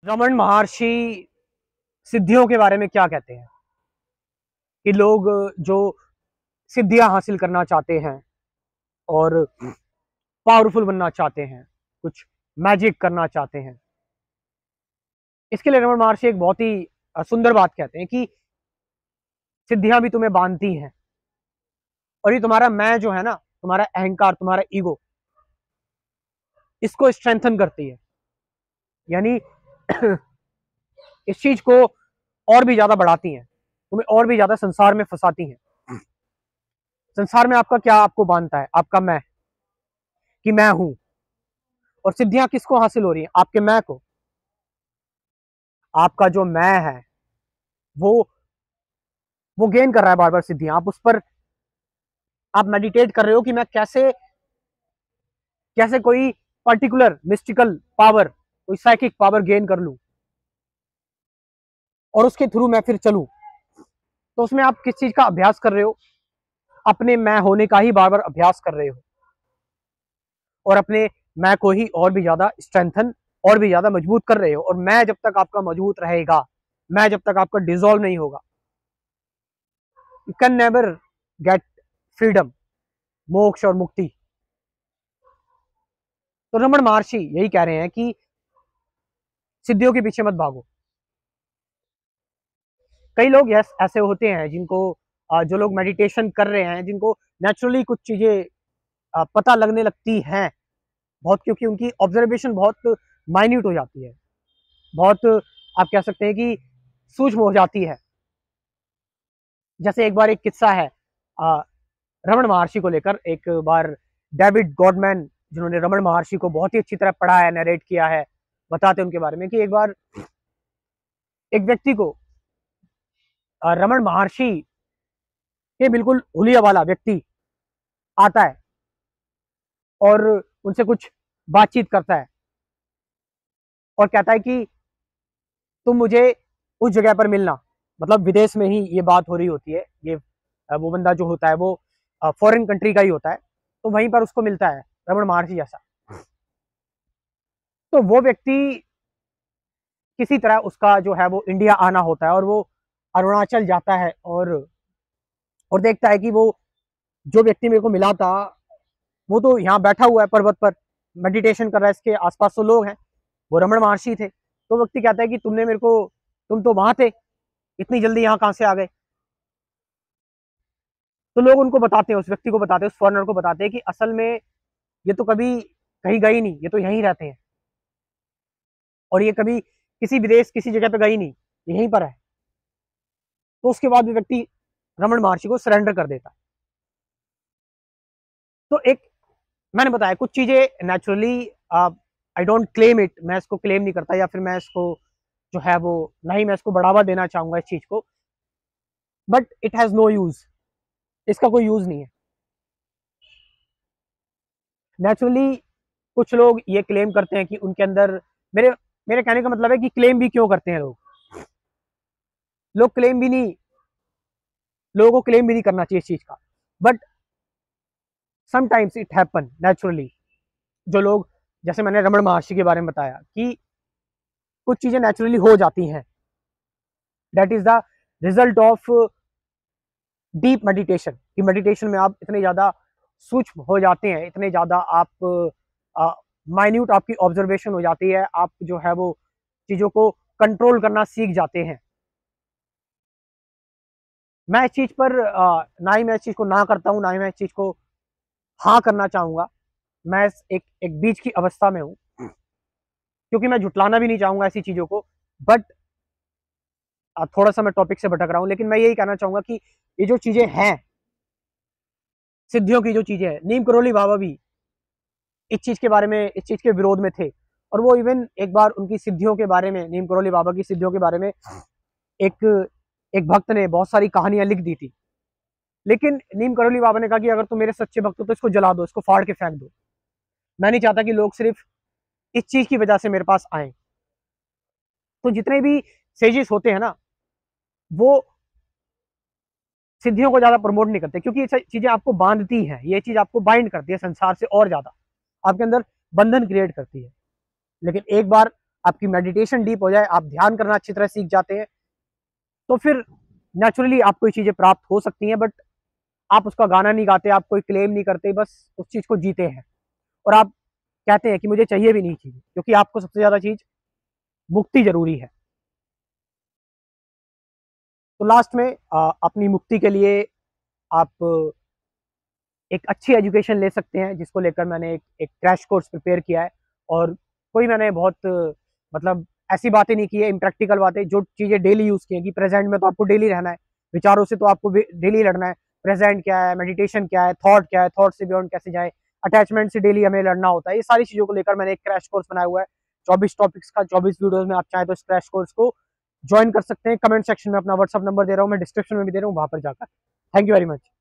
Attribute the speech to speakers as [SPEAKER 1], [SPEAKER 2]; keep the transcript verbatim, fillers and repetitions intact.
[SPEAKER 1] रमन महर्षि सिद्धियों के बारे में क्या कहते हैं कि लोग जो सिद्धियां हासिल करना चाहते हैं और पावरफुल बनना चाहते हैं, कुछ मैजिक करना चाहते हैं, इसके लिए रमन महर्षि एक बहुत ही सुंदर बात कहते हैं कि सिद्धियां भी तुम्हें बांधती हैं और ये तुम्हारा मैं जो है ना, तुम्हारा अहंकार, तुम्हारा ईगो, इसको स्ट्रेंथन करती है। यानी इस चीज को और भी ज्यादा बढ़ाती हैं, तुम्हें और भी ज्यादा संसार में फंसाती हैं। संसार में आपका क्या आपको बांधता है? आपका मैं, कि मैं हूं। और सिद्धियां किसको हासिल हो रही हैं? आपके मैं को। आपका जो मैं है वो वो गेन कर रहा है बार बार सिद्धियां। आप उस पर आप मेडिटेट कर रहे हो कि मैं कैसे कैसे कोई पर्टिकुलर मिस्टिकल पावर, कोई साइकिक पावर गेन कर लूं और उसके थ्रू मैं फिर चलूं। तो उसमें आप किस चीज का अभ्यास कर रहे हो? अपने मैं होने का ही बार बार अभ्यास कर रहे हो और अपने मैं को ही और भी ज्यादा स्ट्रेंथन, और भी ज्यादा मजबूत कर रहे हो। और मैं जब तक आपका मजबूत रहेगा, मैं जब तक आपका डिसॉल्व नहीं होगा, you can never get freedom, मोक्ष और मुक्ति। तो रमन महर्षि यही कह रहे हैं कि सिद्धियों के पीछे मत भागो। कई लोग यस ऐसे होते हैं जिनको, जो लोग मेडिटेशन कर रहे हैं, जिनको नेचुरली कुछ चीजें पता लगने लगती हैं बहुत, क्योंकि उनकी ऑब्जर्वेशन बहुत माइन्यूट हो जाती है, बहुत आप कह सकते हैं कि सूक्ष्म हो जाती है। जैसे एक बार एक किस्सा है रमन महर्षि को लेकर। एक बार डेविड गॉडमैन, जिन्होंने रमन महर्षि को बहुत ही अच्छी तरह पढ़ा है, नरेट किया है, बताते उनके बारे में कि एक बार एक व्यक्ति को, रमन महर्षि के बिल्कुल हुलिया वाला व्यक्ति आता है और उनसे कुछ बातचीत करता है और कहता है कि तुम मुझे उस जगह पर मिलना। मतलब विदेश में ही ये बात हो रही होती है। ये वो बंदा जो होता है वो फॉरेन कंट्री का ही होता है, तो वहीं पर उसको मिलता है रमन महर्षि जैसा। तो वो व्यक्ति किसी तरह, उसका जो है वो इंडिया आना होता है और वो अरुणाचल जाता है और और देखता है कि वो जो व्यक्ति मेरे को मिला था वो तो यहाँ बैठा हुआ है पर्वत पर, मेडिटेशन कर रहा है, इसके आसपास तो लोग हैं, वो रमन महर्षि थे। तो व्यक्ति कहता है कि तुमने मेरे को, तुम तो वहां थे, इतनी जल्दी यहाँ कहां से आ गए? तो लोग उनको बताते हैं, उस व्यक्ति को बताते हैं, उस फॉरेनर को बताते हैं कि असल में ये तो कभी कहीं गई नहीं, ये तो यहीं रहते हैं और ये कभी किसी विदेश, किसी जगह पे गई नहीं, यहीं पर है। तो उसके बाद भी व्यक्ति रमन महर्षि को सरेंडर कर देता है। तो एक, मैंने बताया कुछ चीजें naturally, I don't claim it, मैं इसको क्लेम नहीं करता, या फिर मैं इसको जो है वो, नहीं मैं इसको बढ़ावा देना चाहूंगा इस चीज को, but it has no use, इसका कोई यूज नहीं है। नेचुरली कुछ लोग ये क्लेम करते हैं कि उनके अंदर, मेरे मेरे कहने का मतलब है कि क्लेम भी क्यों करते हैं लोग? लोग क्लेम भी नहीं, लोगों को क्लेम भी नहीं करना चाहिए इस चीज का, but sometimes it happen naturally. जो लोग, जैसे मैंने रमन महर्षि के बारे में बताया कि कुछ चीजें नेचुरली हो जाती हैं, that is the result of deep meditation. कि मेडिटेशन में आप इतने ज्यादा सूक्ष्म हो जाते हैं, इतने ज्यादा आप माइन्यूट uh, आपकी ऑब्जर्वेशन हो जाती है, आप जो है वो चीजों को कंट्रोल करना सीख जाते हैं। मैं इस चीज पर uh, ना ही मैं इस चीज को ना करता हूं, ना ही मैं इस चीज को हाँ करना चाहूंगा। मैं एक एक बीच की अवस्था में हूं, क्योंकि मैं झुटलाना भी नहीं चाहूंगा ऐसी चीजों को। बट थोड़ा सा मैं टॉपिक से भटक रहा हूं, लेकिन मैं यही कहना चाहूंगा कि ये जो चीजें हैं, सिद्धियों की जो चीजें हैं, नीम करोली बाबा भी इस चीज के बारे में, इस चीज के विरोध में थे। और वो इवन एक बार उनकी सिद्धियों के बारे में, नीम करोली बाबा की सिद्धियों के बारे में एक एक भक्त ने बहुत सारी कहानियां लिख दी थी। लेकिन नीम करोली बाबा ने कहा कि अगर तुम मेरे सच्चे भक्त हो तो इसको जला दो, इसको फाड़ के फेंक दो। मैं नहीं चाहता कि लोग सिर्फ इस चीज की वजह से मेरे पास आए। तो जितने भी सेजिस होते हैं ना, वो सिद्धियों को ज्यादा प्रमोट नहीं करते, क्योंकि ये चीजें आपको बांधती हैं, ये चीज आपको बाइंड करती है संसार से, और ज्यादा आपके अंदर बंधन क्रिएट करती है। लेकिन एक बार आपकी मेडिटेशन डीप हो जाए, आप ध्यान करना अच्छी तरह सीख जाते हैं, तो फिर नेचुरली आपको ये चीज़ें प्राप्त हो सकती हैं। बट आप उसका गाना नहीं गाते, आप कोई क्लेम नहीं करते, बस उस चीज़ को जीते हैं और आप कहते हैं कि मुझे चाहिए भी नहीं चीज़, क्योंकि आपको सबसे ज़्यादा चीज़ मुक्ति ज़रूरी है। तो लास्ट में अ, अपनी मुक्ति के लिए आप एक अच्छी एजुकेशन ले सकते हैं, जिसको लेकर मैंने एक एक क्रैश कोर्स प्रिपेयर किया है। और कोई मैंने बहुत मतलब ऐसी बातें नहीं की है, इम्प्रैक्टिकल बातें, जो चीज़ें डेली यूज़ की हैं कि प्रेज़ेंट में तो आपको डेली रहना है, विचारों से तो आपको डेली लड़ना है। प्रेज़ेंट क्या है, मेडिटेशन क्या है, थॉट क्या है, थॉट से बियॉन्ड कैसे जाएँ, अटैचमेंट से डेली हमें लड़ना होता है। ये सारी चीज़ों को लेकर मैंने एक क्रैश कोर्स बनाया हुआ है, चौबीस टॉपिक्स का, चौबीस वीडियोज़ में। आप चाहें तो इस क्रैश कोर्स को जॉइन कर सकते हैं। कमेंट सेक्शन में अपना व्हाट्सएप नंबर दे रहा हूँ, मैं डिस्क्रिप्शन में भी दे रहा हूँ, वहाँ पर जाकर। Thank you very much.